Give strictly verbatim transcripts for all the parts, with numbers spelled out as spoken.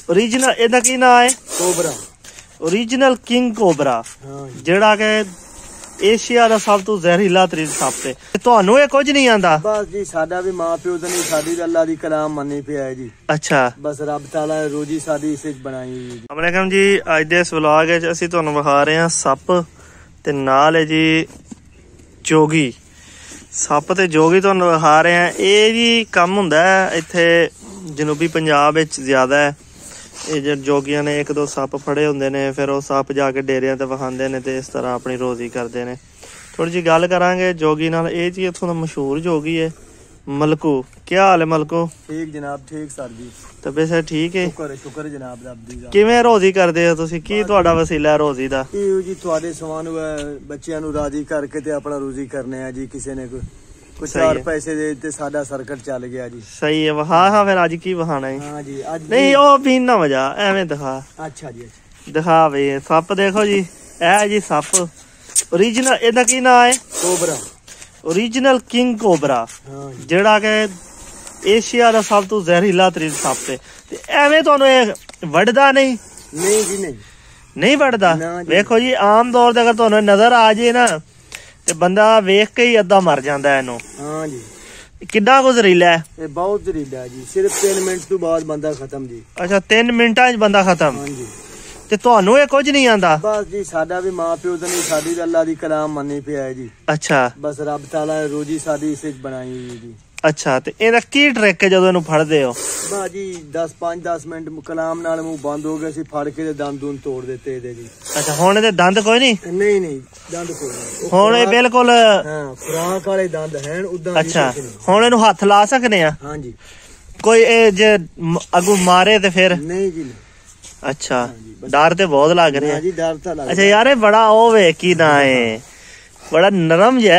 Original ਇਹਦਾ ਕੀ ਨਾਂ ਹੈ? ਕੋਬਰਾ। ओरिजिनल किंग कोबरा ਜਿਹੜਾ ਕਿ ਏਸ਼ੀਆ ਦਾ ਸਭ ਤੋਂ ਜ਼ਹਿਰੀਲਾ ਤਰੀਨ ਸੱਪ ਹੈ। ਤੁਹਾਨੂੰ ਇਹ ਕੁਝ ਨਹੀਂ ਆਂਦਾ? ਬਸ ਜੀ ਸਾਡਾ ਵੀ ਮਾਂ ਪਿਓ ਤਾਂ ਨਹੀਂ, ਸਾਡੀ ਅੱਲਾ ਦੀ ਕਲਾਮ ਮੰਨੀ ਪਿਆ ਹੈ ਜੀ। ਅੱਛਾ, ਬਸ ਰੱਬ ਤਾਲਾ ਰੋਜੀ ਸਾਡੀ ਇਸੇ ਚ ਬਣਾਈ ਹੋਈ ਜੀ। ਅਸਲਾਮ ਵਾਲੇਕਮ ਜੀ, ਅੱਜ ਦੇ ਇਸ ਵਲੌਗ ਵਿੱਚ ਅਸੀਂ ਤੁਹਾਨੂੰ ਵਿਖਾ ਰਹੇ ਹਾਂ ਸੱਪ ਤੇ ਨਾਲ ਹੈ ਜੀ ਜੋਗੀ। ਸੱਪ ਤੇ ਜੋਗੀ ਤੁਹਾਨੂੰ ਵਿਖਾ ਰਹੇ ਹਾਂ। ਇਹ ਜੀ ਕੰਮ ਹੁੰਦਾ ਹੈ ਇੱਥੇ ਜਨੂਬੀ ਪੰਜਾਬ ਵਿੱਚ ਜ਼ਿਆਦਾ ਹੈ। ਇਹ ਜਿਹੜੇ ਜੋਗੀਆਂ ਨੇ ਇੱਕ ਦੋ ਸੱਪ ਫੜੇ ਹੁੰਦੇ ਨੇ, ਫਿਰ ਉਹ ਸੱਪ ਜਾ ਕੇ ਡੇਰਿਆਂ ਤੇ ਵਿਖਾਉਂਦੇ ਨੇ ਤੇ ਇਸ ਤਰ੍ਹਾਂ ਆਪਣੀ ਰੋਜ਼ੀ ਕਰਦੇ ਨੇ। ਥੋੜੀ ਜਿਹੀ ਗੱਲ ਕਰਾਂਗੇ ਜੋਗੀ ਨਾਲ। ਇਹ ਜੀ ਇੱਥੋਂ ਦਾ ਮਸ਼ਹੂਰ ਜੋਗੀ ਹੈ ਮਲਕੂ। ਕੀ ਹਾਲ ਹੈ ਮਲਕੂ? ਠੀਕ ਜਨਾਬ, ਠੀਕ ਸਰ ਜੀ। ਤਬੀਅਤ ਸਰ ਠੀਕ ਹੈ? ਸ਼ੁਕਰ ਸ਼ੁਕਰ ਜਨਾਬ ਰੱਬ ਦੀ। ਕਿਵੇਂ ਰੋਜ਼ੀ ਕਰਦੇ ਹੋ ਤੁਸੀਂ? ਕੀ ਤੁਹਾਡਾ ਵਸੀਲਾ ਹੈ ਰੋਜ਼ੀ ਦਾ? ਇਹੋ ਜੀ ਤੁਹਾਡੇ ਸਵਾਨ ਬੱਚਿਆਂ ਨੂੰ ਰਾਜ਼ੀ ਕਰਕੇ ਤੇ ਆਪਣਾ ਰੋਜ਼ੀ ਕਰਨੇ ਆ ਜੀ। ਕਿਸੇ ਨੇ ਕੋਈ ਕੁਛ ਚਾਰ ਪੈਸੇ ਦੇ ਤੇ ਸਾਡਾ ਸਰਕਟ ਚੱਲ ਗਿਆ ਜੀ। ਸਹੀ ਹੈ। ਹਾਂ ਹਾਂ, ਫਿਰ ਅੱਜ ਕੀ ਵਹਾਣਾ ਹੈ? ਹਾਂ ਜੀ ਅੱਜ ਨਹੀਂ ਉਹ ਵੀ ਨਾ ਵਜਾ ਐਵੇਂ ਦਿਖਾ। ਅੱਛਾ ਜੀ, ਦਿਖਾ ਬਈ ਸੱਪ ਦੇਖੋ ਜੀ। ਇਹ ਜੀ ਸੱਪ ओरिजिनल ਇਹਦਾ ਕੀ ਨਾਂ ਹੈ? ਕੋਬਰਾ। ओरिजिनल किंग कोबरा ਜਿਹੜਾ ਕਿ ਏਸ਼ੀਆ ਦਾ ਸਭ ਤੋਂ ਜ਼ਹਿਰੀਲਾ ਤਰੀਨ ਸੱਪ ਹੈ। ਤੇ ਐਵੇਂ ਤੁਹਾਨੂੰ ਇਹ ਵੱਢਦਾ ਨਹੀਂ? ਨਹੀਂ ਜੀ, ਨਹੀਂ ਨਹੀਂ ਵੱਢਦਾ। ਵੇਖੋ ਜੀ ਆਮ ਤੌਰ ਤੇ ਅਗਰ ਤੁਹਾਨੂੰ ਨਜ਼ਰ ਆ ਜੇ ਨਾ ਤੇ ਬੰਦਾ ਵੇਖ ਕੇ ਹੀ ਅੱਧਾ ਮਰ ਜਾਂਦਾ ਇਹਨੂੰ। ਹਾਂ ਜੀ। ਕਿੰਨਾ ਕੁ ਜ਼ਹਿਰੀਲਾ ਹੈ? ਇਹ ਬਹੁਤ ਜ਼ਹਿਰੀਲਾ ਹੈ ਜੀ। ਸਿਰਫ ਤਿੰਨ ਮਿੰਟ ਤੋਂ ਬਾਅਦ ਬੰਦਾ ਖਤਮ ਜੀ। ਅੱਛਾ, ਤਿੰਨ ਮਿੰਟਾਂ 'ਚ ਬੰਦਾ ਖਤਮ? ਹਾਂ ਜੀ। ਤੇ ਤੁਹਾਨੂੰ ਇਹ ਕੁਝ ਨਹੀਂ ਆਂਦਾ? ਬਸ ਜੀ ਸਾਡਾ ਵੀ ਮਾਂ ਪਿਓ ਤਾਂ ਨਹੀਂ, ਸਾਡੀ ਅੱਲਾ ਦੀ ਕਲਾਮ ਮੰਨੀ ਪਿਆ ਹੈ ਜੀ। ਅੱਛਾ, ਬਸ ਰੱਬ ਤਾਲਾ ਰੋਜੀ ਸਾਡੀ ਇਸੇ ਚ ਬਣਾਈ ਹੋਈ ਜੀ। ਅੱਛਾ, ਤੇ ਇਹਦਾ ਕੀ ਟ੍ਰਿਕ ਹੈ ਜਦੋਂ ਇਹਨੂੰ ਫੜਦੇ ਹੋ? ਬਸ ਜੀ ਦਸ ਪੰਜ ਦਸ ਮਿੰਟ ਕਲਾਮ ਨਾਲ ਮੂੰਹ ਬੰਦ ਹੋ ਗਿਆ ਸੀ, ਫੜ ਕੇ ਤੇ ਦੰਦ ਦੂਨ ਤੋੜ ਦਿੱਤੇ ਇਹਦੇ ਜੀ। ਅੱਛਾ, ਹੁਣ ਇਹਦੇ ਦੰਦ ਕੋਈ ਨਹੀਂ? ਨਹੀਂ ਨਹੀਂ, ਦੰਦ ਕੋਈ ਨਹੀਂ। ਹੁਣ ਇਹ ਬਿਲਕੁਲ ਹਾਂ ਖੁਰਾਕ ਵਾਲੇ ਦੰਦ ਹਨ ਉਦਾਂ। ਅੱਛਾ, ਹੁਣ ਇਹਨੂੰ ਹੱਥ ਲਾ ਸਕਦੇ ਆ? ਹਾਂ ਜੀ। ਕੋਈ ਇਹ ਜੇ ਅਗੂ ਮਾਰੇ ਤੇ ਫਿਰ? ਨਹੀਂ ਜੀ। ਅੱਛਾ, ਡਰ ਤੇ ਬਹੁਤ ਲੱਗ ਰਿਹਾ ਜੀ। ਡਰ ਤਾਂ ਲੱਗ। ਅੱਛਾ ਯਾਰ ਇਹ ਬੜਾ ਉਹ ਵੇ ਕੀ ਨਾ ਹੈ, ਬੜਾ ਨਰਮ ਜਿਹਾ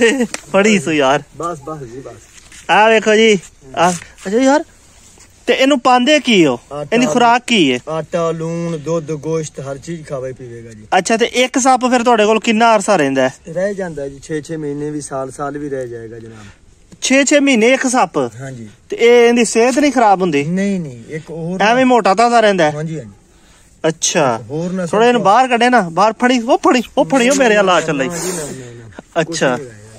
ਫੜੀ ਸੋ ਯਾਰ। ਬਸ ਬਸ ਜੀ ਬਸ। ਆ ਵੇਖੋ ਜੀ। ਅੱਛਾ ਯਾਰ, ਤੇ ਇਹਨੂੰ ਪਾਉਂਦੇ ਕੀ ਹੋ? ਇਹਦੀ ਖੁਰਾਕ ਕੀ ਹੈ? ਆਟਾ, ਲੂਣ, ਦੁੱਧ, ਗੋਸ਼ਤ, ਹਰ ਚੀਜ਼ ਖਾਵੇ ਪੀਵੇਗਾ ਜੀ। ਅੱਛਾ, ਤੇ ਇੱਕ ਸੱਪ ਫਿਰ ਤੁਹਾਡੇ ਕੋਲ ਕਿੰਨਾ ਅਰਸਾ ਰਹਿੰਦਾ? ਰਹਿ ਜਾਂਦਾ ਜੀ ਛੇ ਛੇ ਮਹੀਨੇ ਵੀ, ਸਾਲ ਸਾਲ ਵੀ ਰਹਿ ਜਾਏਗਾ ਜਨਾਬ। ਛੇ ਛੇ ਮਹੀਨੇ ਇੱਕ ਸੱਪ? ਹਾਂਜੀ। ਤੇ ਇਹ ਇਹਦੀ ਸਿਹਤ ਨਹੀਂ ਖਰਾਬ ਹੁੰਦੀ? ਨਹੀਂ ਨਹੀਂ, ਇੱਕ ਹੋਰ ਐਵੇਂ ਮੋਟਾ ਤਾਜ਼ਾ ਰਹਿੰਦਾ? ਹਾਂਜੀ ਹਾਂਜੀ। ਅੱਛਾ, ਥੋੜਾ ਇਹਨੂੰ ਬਾਹਰ ਕੱਢੇ ਨਾ। ਬਾਹਰ ਫੜੀ, ਉਹ ਫੜੀ ਉਹ ਫੜੀ ਉਹ ਮੇਰੇ ਹਾਲ ਚੱਲ। ਅੱਛਾ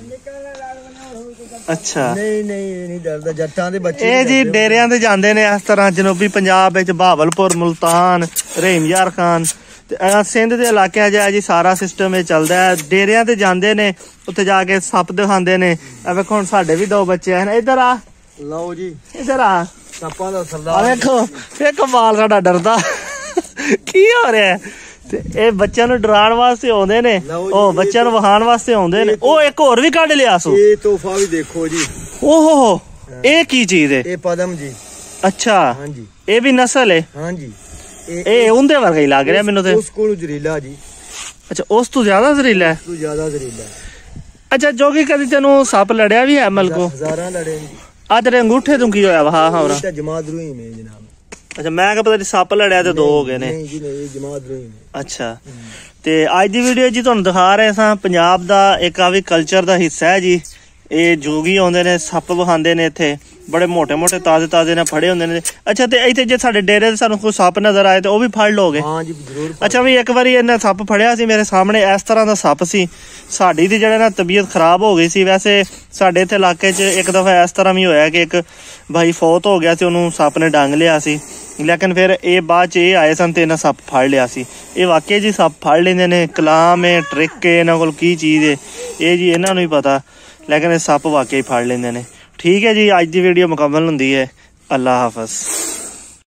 ਅੱਛਾ। ਨਹੀਂ ਨਹੀਂ ਨਹੀਂ ਡਰਦਾ, ਜੱਟਾਂ ਦੇ ਬੱਚੇ। ਇਹ ਜੀ ਡੇਰਿਆਂ ਤੇ ਜਾਂਦੇ ਨੇ ਇਸ ਤਰ੍ਹਾਂ ਜਨੂਬੀ ਪੰਜਾਬ ਵਿੱਚ, ਬਹਾਵਲਪੁਰ, ਮੁਲਤਾਨ, ਰਹੀਮ ਯਾਰ ਖਾਨ ਤੇ ਸਿੰਧ ਦੇ ਇਲਾਕਿਆਂ 'ਚ ਜੀ ਸਾਰਾ ਸਿਸਟਮ ਇਹ ਚੱਲਦਾ ਹੈ। ਡੇਰਿਆਂ ਤੇ ਜਾਂਦੇ ਨੇ, ਉੱਥੇ ਜਾ ਕੇ ਸੱਪ ਦਿਖਾਉਂਦੇ ਨੇ। ਆ ਵੇਖੋ ਹੁਣ ਸਾਡੇ ਵੀ ਦੋ ਬੱਚੇ ਹਨ। ਇੱਧਰ ਆ, ਲਓ ਜੀ ਇੱਧਰ ਆ। ਸੱਪਾਂ ਦਾ ਸਰਦਾਰ ਵੇਖੋ, ਇਹ ਕਮਾਲ ਸਾਡਾ ਡਰਦਾ ਕੀ ਹੋ ਰਿਹਾ। ਤੇ ਇਹ ਬੱਚਿਆਂ ਨੂੰ ਡਰਾਉਣ ਵਾਸਤੇ ਆਉਂਦੇ ਨੇ, ਉਹ ਬੱਚਿਆਂ ਨੂੰ ਵਿਖਾਉਣ ਵਾਸਤੇ ਆਉਂਦੇ ਨੇ। ਉਹ ਇੱਕ ਹੋਰ ਵੀ ਕੱਢ ਲਿਆ ਸੋ। ਇਹ ਤੋਹਫਾ ਵੀ ਦੇਖੋ ਜੀ। ਓਹੋ, ਇਹ ਕੀ ਚੀਜ਼ ਹੈ? ਇਹ ਪਦਮ ਜੀ। ਅੱਛਾ, ਹਾਂਜੀ। ਇਹ ਵੀ ਨਸਲ ਹੈ? ਹਾਂਜੀ। ਇਹ ਉਹਦੇ ਵਰਗਾ ਹੀ ਲੱਗ ਰਿਹਾ ਮੈਨੂੰ ਤੇ। ਉਸ ਕੋਲ ਜ਼ਹਿਰੀਲਾ ਜੀ। ਅੱਛਾ, ਉਸ ਤੋਂ ਜ਼ਿਆਦਾ ਜ਼ਹਿਰੀਲਾ ਹੈ? ਉਸ ਤੋਂ ਜ਼ਿਆਦਾ ਜ਼ਹਿਰੀਲਾ। ਅੱਛਾ ਜੋਗੀ, ਕਦੀ ਤੈਨੂੰ ਸੱਪ ਲੜਿਆ ਵੀ ਹੈ ਮਲਕੋ? ਹਜ਼ਾਰਾਂ ਲੜੇ ਜੀ। ਆ ਤੇਰੇ ਅੰਗੂਠੇ ਤੋਂ ਕੀ ਹੋਇਆ? ਹਾਂ ਹਾਂ, ਜਮਾਤ ਰੂਹੀ ਨੇ ਜਨਾਬ। ਅੱਛਾ, ਮੈਂ ਕਿਹਾ ਪਤਾ ਨੀ ਸੱਪ ਲੜਿਆ ਤੇ ਦੋ ਹੋ ਗਏ ਨੇ। ਨਹੀਂ ਜੀ ਨਹੀਂ, ਜਮਾਤ ਰੂਹੀ ਨੇ। ਅੱਛਾ, ਤੇ ਅੱਜ ਦੀ ਵੀਡੀਓ ਜੀ ਤੁਹਾਨੂੰ ਦਿਖਾ ਰਹੇ ਸਾਂ ਪੰਜਾਬ ਦਾ ਇੱਕ ਆ ਵੀ ਕਲਚਰ ਦਾ ਹਿੱਸਾ ਹੈ ਜੀ। ਇਹ ਜੋਗੀ ਆਉਂਦੇ ਨੇ, ਸੱਪ ਵਿਖਾਉਂਦੇ ਨੇ ਇੱਥੇ, ਬੜੇ ਮੋਟੇ ਮੋਟੇ ਤਾਜ਼ੇ ਤਾਜ਼ੇ ਨੇ ਫੜੇ ਹੁੰਦੇ ਨੇ। ਅੱਛਾ, ਤੇ ਇੱਥੇ ਜੇ ਸਾਡੇ ਡੇਰੇ ਤੇ ਸਾਨੂੰ ਕੋਈ ਸੱਪ ਨਜ਼ਰ ਆਏ ਤੇ ਉਹ ਵੀ ਫੜ ਲਓਗੇ? ਹਾਂ ਜੀ ਜ਼ਰੂਰ। ਅੱਛਾ ਵੀ ਇੱਕ ਵਾਰੀ ਇਹਨੇ ਸੱਪ ਫੜਿਆ ਸੀ ਮੇਰੇ ਸਾਹਮਣੇ, ਇਸ ਤਰ੍ਹਾਂ ਦਾ ਸੱਪ ਸੀ। ਸਾਡੀ ਦੀ ਜਿਹੜਾ ਨਾ ਤਬੀਅਤ ਖਰਾਬ ਹੋ ਗਈ ਸੀ। ਵੈਸੇ ਸਾਡੇ ਇੱਥੇ ਇਲਾਕੇ 'ਚ ਇੱਕ ਦਫਾ ਇਸ ਤਰ੍ਹਾਂ ਵੀ ਹੋਇਆ ਕਿ ਇੱਕ ਭਾਈ ਫੌਤ ਹੋ ਗਿਆ ਸੀ, ਉਹਨੂੰ ਸੱਪ ਨੇ ਡੰਗ ਲਿਆ ਸੀ। ਲੇਕਿਨ ਫਿਰ ਇਹ ਬਾਅਦ 'ਚ ਇਹ ਆਏ ਸਨ ਤੇ ਇਹਨਾਂ ਸੱਪ ਫੜ ਲਿਆ ਸੀ। ਇਹ ਵਾਕਿਆ ਜੀ ਸੱਪ ਫੜ ਲੈਂਦੇ ਨੇ। ਕਲਾਮ ਹੈ, ਟ੍ਰਿਕ ਹੈ, ਇਹਨਾਂ ਕੋਲ ਕੀ ਚੀਜ਼ ਹੈ ਇਹ ਜੀ ਇਹਨਾਂ ਨੂੰ ਹੀ ਪਤਾ। ਲੇਕਿਨ ਇਹ ਸੱਪ ਵਾਕਿਆ ਹੀ ਫੜ ਲੈਂਦੇ ਨੇ। ਠੀਕ ਹੈ ਜੀ, ਅੱਜ ਦੀ ਵੀਡੀਓ ਮੁਕੰਮਲ ਹੁੰਦੀ ਹੈ। ਅੱਲਾ ਹਾਫਿਜ਼।